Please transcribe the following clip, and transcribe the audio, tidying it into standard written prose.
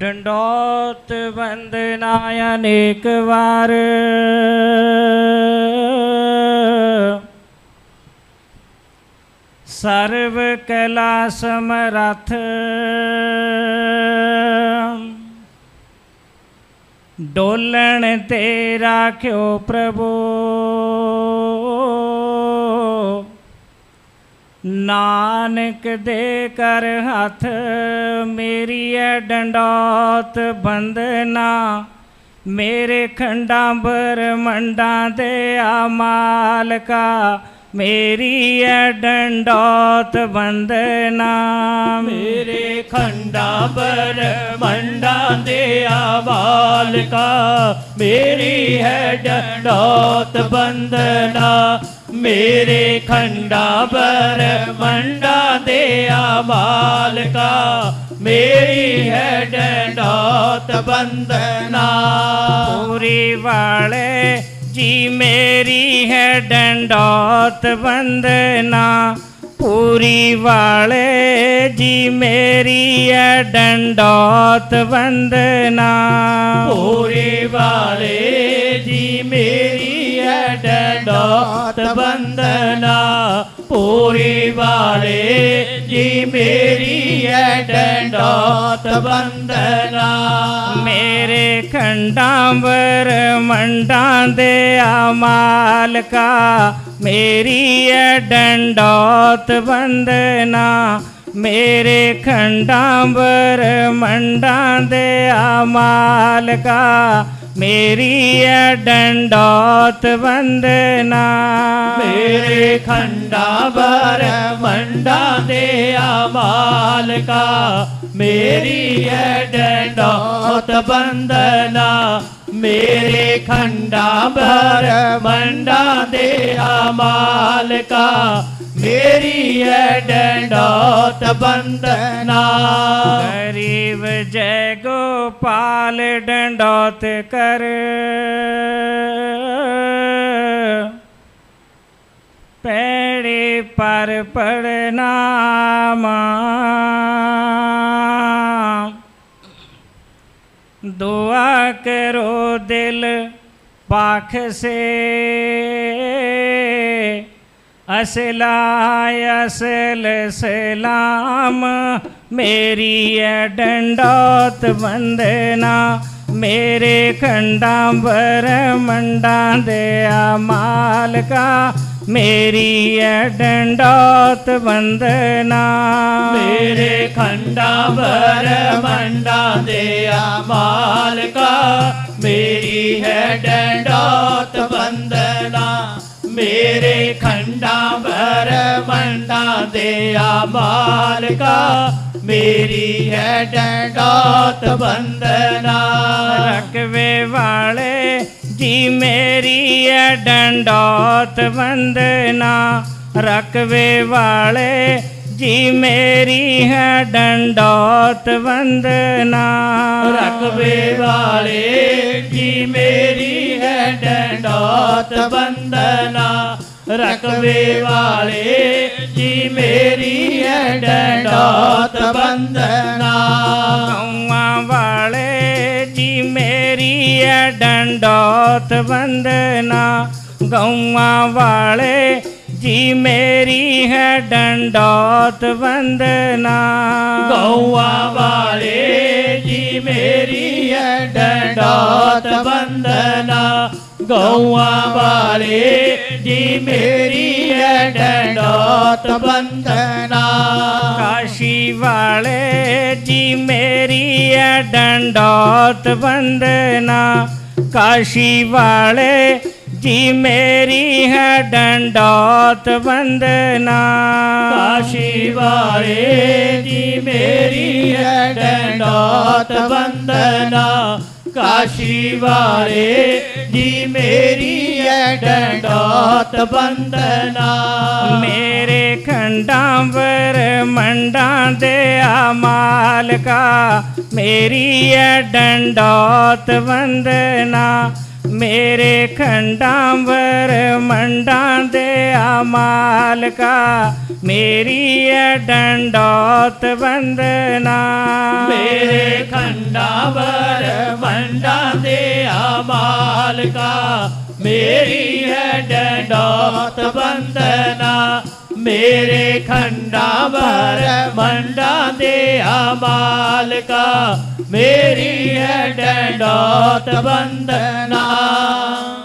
ਡੰਡੋਤ ਵੰਦਨਾ ਅਨੇਕ ਵਾਰ ਸਰਵ ਕਲਾ ਸਮਰੱਥ ਡੋਲਣ ਤੇ ਰਾਖਿਓ ਪ੍ਰਭੂ ਨਾਨਕ ਦੇ ਕਰ ਹੱਥ ਮੇਰੀ ਐ ਡੰਡੋਤ ਬੰਦਨਾ ਮੇਰੇ ਖੰਡਾਂ ਬ੍ਰਹਮੰਡਾਂ ਦੇ ਆ ਮਾਲਕਾ ਮੇਰੀ ਐ ਡੰਡੋਤ ਬੰਦਨਾ ਮੇਰੇ ਖੰਡਾਂ ਬ੍ਰਹਮੰਡਾਂ ਦੇ ਆ ਮਾਲਕਾ ਮੇਰੀ ਹੈ ਡੰਡੋਤ ਬੰਦਨਾ ਮੇਰੇ ਖੰਡਾਂ ਬ੍ਰਹਮੰਡਾਂ ਦੇ ਆ ਮਾਲਕਾ ਮੇਰੀ ਹੈ ਡੰਡੋਤ ਬੰਦਨਾ ਪੂਰੀ ਵਾਲੇ ਜੀ ਮੇਰੀ ਹੈ ਡੰਡੋਤ ਬੰਦਨਾ ਪੂਰੀ ਵਾਲੇ ਜੀ ਮੇਰੀ ਹੈ ਡੰਡੋਤ ਬੰਦਨਾ ਪੂਰੀ ਵਾਲੇ ਜੀ ਮੇਰੀ ਹੈ ਡੰਡੋਤ ਬੰਦਨਾ ਪੂਰੀ ਵਾਲੇ ਜੀ ਮੇਰੀ ਹੈ ਡੰਡੋਤ ਬੰਦਨਾ ਮੇਰੇ ਖੰਡਾਂ ਬ੍ਰਹਮੰਡਾਂ ਦੇ ਆ ਮਾਲਕਾ ਮੇਰੀ ਐ ਡੰਡੋਤ ਬੰਦਨਾ ਮੇਰੇ ਖੰਡਾਂ ਬ੍ਰਹਮੰਡਾਂ ਦੇ ਆ ਮਾਲਕਾ ਮੇਰੀ ਐ ਡੰਡੋਤ ਬੰਦਨਾ ਮੇਰੇ ਖੰਡਾਂ ਬ੍ਰਹਮੰਡਾਂ ਦੇ ਆ ਮਾਲਕਾ ਮੇਰੀ ਐ ਡੰਡੋਤ ਬੰਦਨਾ ਮੇਰੇ ਖੰਡਾਂ ਬ੍ਰਹਮੰਡਾਂ ਦੇ ਆ ਮਾਲਕਾ ਮੇਰੀ ਐ ਡੰਡੋਤ ਬੰਦਨਾ ਗਰੀਬ ਜੈ ਗੋਪਾਲ ਡੰਡੋਤ ਕਰ ਪੈੜੇ ਪਰ ਪ੍ਰਣਾਮ ਦੁਆ ਕਰੋ ਦਿਲ ਪਾਖ ਸੇ ਅਸਲਾਇ ਅਸਲ ਸਲਾਮ ਮੇਰੀ ਐ ਡੰਡੋਤ ਬੰਦਨਾ ਮੇਰੇ ਖੰਡਾਂ ਬ੍ਰਹਮੰਡਾਂ ਦੇ ਆ ਮਾਲਕਾ ਮੇਰੀ ਐ ਡੰਡੋਤ ਬੰਦਨਾ ਮੇਰੇ ਖੰਡਾਂ ਬ੍ਰਹਮੰਡਾਂ ਦੇ ਆ ਮਾਲਕਾ ਮੇਰੀ ਹੈ ਡੰਡੋਤ ਬੰਦਨਾ ਮੇਰੇ ਖੰਡਾਂ ਬ੍ਰਹਮੰਡਾਂ ਦੇ ਆ ਮਾਲਕਾ ਮੇਰੀ ਹੈ ਡੰਡੋਤ ਬੰਦਨਾ ਰਕਵੇ ਵਾਲੇ ਜੀ ਮੇਰੀ ਐ ਡੰਡੋਤ ਬੰਦਨਾ ਰਕਵੇ ਵਾਲੇ ਜੀ ਮੇਰੀ ਹੈ ਡੰਡੋਤ ਬੰਦਨਾ ਰਕਵੇ ਵਾਲੇ ਜੀ ਮੇਰੀ ਹੈ ਡੰਡੋਤ ਬੰਦਨਾ ਰਕਵੇ ਵਾਲੇ ਜੀ ਮੇਰੀ ਹੈ ਡੰਡੋਤ ਬੰਦਨਾ ਗਊਆਂ ਵਾਲੇ ਜੀ ਮੇਰੀ ਐ ਡੰਡੋਤ ਬੰਦਨਾ ਗਊਆਂ ਵਾਲੇ ਜੀ ਮੇਰੀ ਹੈ ਡੰਡੋਤ ਬੰਦਨਾ ਗਊਆਂ ਵਾਲੇ ਜੀ ਮੇਰੀ ਹੈ ਡੰਡੋਤ ਬੰਦਨਾ ਗਊਆਂ ਵਾਲੇ ਜੀ ਮੇਰੀ ਹੈ ਡੰਡੋਤ ਬੰਦਨਾ ਕਾਸ਼ੀ ਵਾਲੇ ਜੀ ਮੇਰੀ ਐ ਡੰਡੋਤ ਬੰਦਨਾ ਕਾਸ਼ੀ ਵਾਲੇ ਜੀ ਮੇਰੀ ਹੈ ਡੰਡੋਤ ਬੰਦਨਾ ਕਾਸ਼ੀ ਵਾਲੇ ਜੀ ਮੇਰੀ ਹੈ ਡੰਡੋਤ ਬੰਦਨਾ ਕਾਸ਼ੀ ਵਾਲੇ ਜੀ ਮੇਰੀ ਹੈ ਡੰਡੋਤ ਬੰਦਨਾ ਮੇਰੇ ਖੰਡਾਂ ਬ੍ਰਹਮੰਡਾਂ ਦੇ ਆ ਮਾਲਕਾ ਮੇਰੀ ਐ ਡੰਡੋਤ ਬੰਦਨਾ मेरे खंडांबर मंडां दे मालका मेरी है डंडौत वंदना। मेरे खंडांबर मंडां दे मालका मेरी है डंडौत वंदना। मेरे खंडांबर मंडां दे मालका मेरी है डंडौत वंदना।